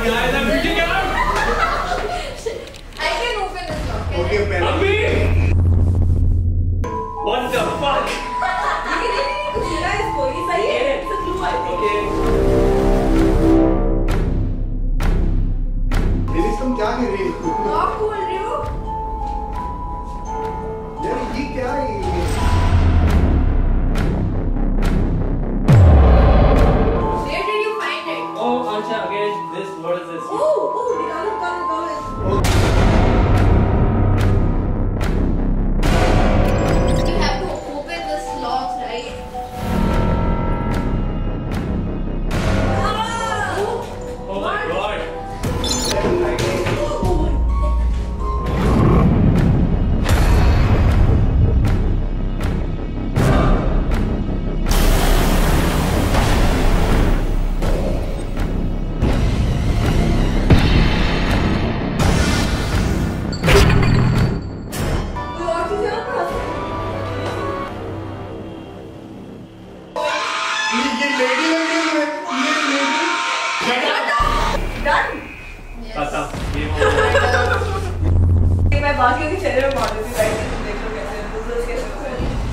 can open this lock. Okay, अभी What the fuck? कुछ मिला इसको, ये सही है। It's a clue, I think. Dinesh तुम क्या कर रही हो? Lock खोल रही हो? यार ये क्या है? Where did you find it? Oh, Ansha, again, this, what is this? निकालो. You have to open this lock, right? Oh my god. ये लेडी लग रही है। खत्म। मैं बाकियों के चेहरे में मार देती हूँ, देख लो कैसे business कैसे हो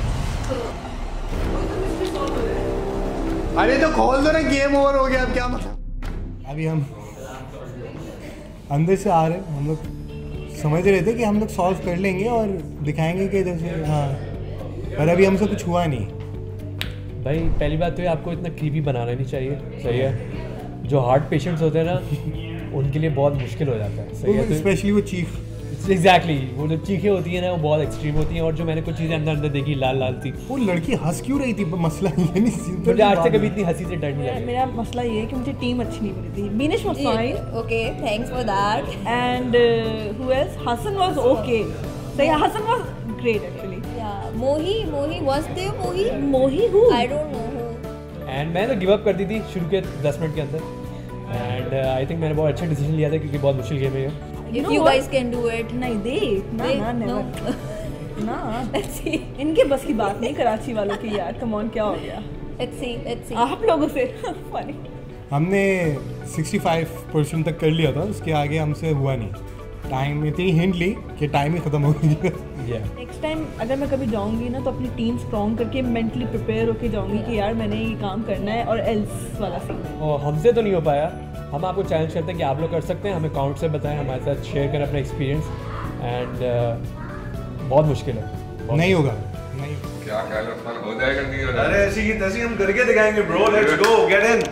रहा है। अरे तो खोल दो ना, गेम ओवर हो गया, अब क्या मतलब? अभी हम अंदर से आ रहे हैं, हम लोग समझ रहे थे कि हम लोग सॉल्व कर लेंगे और दिखाएंगे कि जैसे हाँ, पर अभी हमसे कुछ हुआ नहीं। भाई पहली बात तो ये आपको इतना क्रीपी बनाना नहीं चाहिए, सही है। जो हार्ट पेशेंट्स होते हैं ना उनके लिए बहुत मुश्किल हो जाता है, सही है। तो स्पेशली वो चीख, एग्जैक्टली वो जो चीखें होती हैं ना वो बहुत एक्सट्रीम होती हैं। और जो मैंने कुछ चीज़ें अंदर देखी लाल थी, वो लड़की हंस क्यों रही थी? मसला ये नहीं, सिंपल मुझे आज तक कभी इतनी हंसी से डर नहीं लगा। मेरा मसला ये है कि मुझे टीम अच्छी नहीं मिली थी। Binish was fine. Okay, thanks for that. And who else? Hassan was okay. So yeah, Hassan was great actually. Yeah, Mohi was there. Mohi who? I don't know who. And मैं तो give up कर दी थी शुरू के 10 minute के अंदर। And I think मैंने बहुत अच्छा डिसीजन लिया था क्योंकि बहुत मुश्किल गेम है ये। If you guys can do it. नहीं दे ना No. ना Let's see. इनके बस की बात नहीं कराची वालों की यार। कम ऑन, क्या हो गया Let's see. आप लोगों से? Funny. हमने 65% तक कर लिया था, उसके आगे हमसे हुआ नहीं। टाइम इतनी हिंट ली कि टाइम ही खत्म हो गया। नेक्स्ट टाइम अगर मैं कभी जाऊंगी ना तो अपनी टीम स्ट्रॉन्ग करके मेंटली प्रिपेयर होके जाऊंगी कि यार मैंने ये काम करना है और एल्स वाला सीन। और हमसे तो नहीं हो पाया। हम आपको चैलेंज करते हैं कि आप लोग कर सकते हैं, हमें काउंट से बताएं, हमारे साथ शेयर करें अपना एक्सपीरियंस। एंड बहुत मुश्किल है, नहीं होगा, नहीं क्या ख्याल है, हो जाएगा नहीं हो जाएगा? अरे ऐसी की तैसी हम करके दिखाएंगे bro, let's go, get in.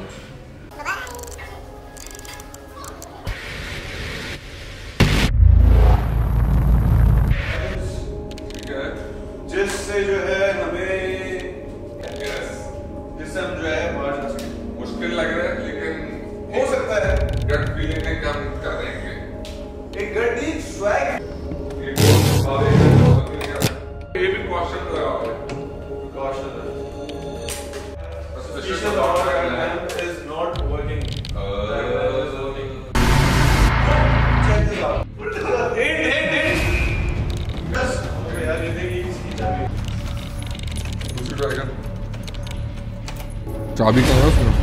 जिससे जो है हमें जिससे हम जो है बाहर जा सकें। मुश्किल लग रहा है लेकिन हो सकता है। गट फीलिंग है कि हम कर देंगे। एक गट नहीं, स्वैग। ये भी कॉशन लगा हुआ है। Caution. Special Special order order करना है। is not working. Check this out. Yes. अबे यार ये देखिए इसकी चाबी। दूसरी ट्राई कर। चाबी कहाँ है उसमें?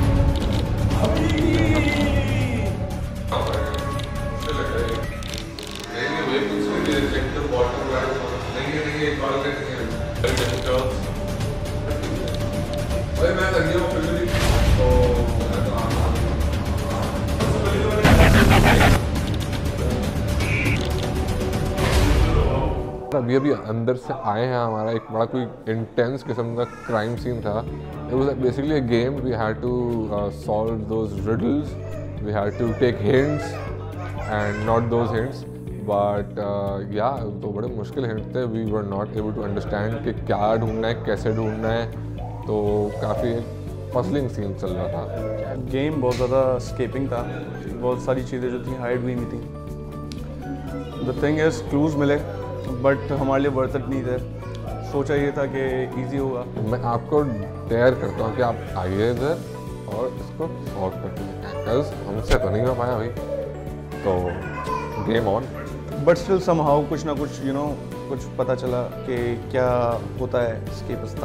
अभी अंदर से आए हैं, हमारा एक बड़ा कोई इंटेंस किस्म का क्राइम सीन था। It was basically a game, we had to solve those riddles, we had to take hints and not those hints, but या तो बड़े मुश्किल हिंट थे। We were not able to understand कि क्या ढूंढना है, कैसे ढूंढना है, तो काफ़ी पजलिंग सीन चल रहा था। गेम बहुत ज़्यादा स्केपिंग था, बहुत सारी चीज़ें जो थी हाइड हुई नहीं थी। द थिंग इज क्लूज मिले बट हमारे लिए वर्थ इट नहीं थे। सोचा ये था कि इजी होगा। मैं आपको डेयर करता हूँ कि आप आइए इधर और इसको सॉल्व करके बिकॉज हमसे तो नहीं हो पाया भाई, तो game on. But still somehow कुछ ना कुछ यू नो कुछ पता चला कि क्या होता है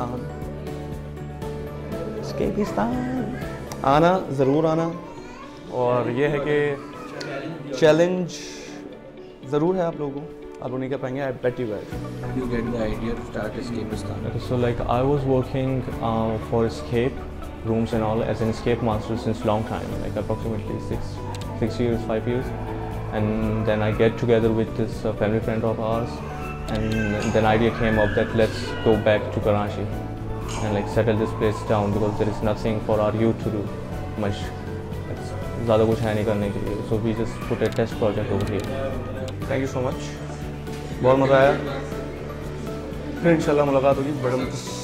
स्केपिस्तान। आना ज़रूर आना और ये है कि चैलेंज ज़रूर है आप लोगों को, आप लोग नहीं कर पाएंगे, I bet you guys. How did you get the idea to start Escapistan? So like I was working for escape rooms and all as an escape master since long time, like approximately 6 years, 5 years, and then I get together with this family friend of ours, and then idea came up that let's go back to Karachi and like settle this place down because there is nothing for our youth to do much. ज़्यादा कुछ है नहीं करने के लिए, so we just put a test project over here. Thank you so much, बहुत मज़ा आया, फिर इंशाल्लाह मुलाकात होगी बड़े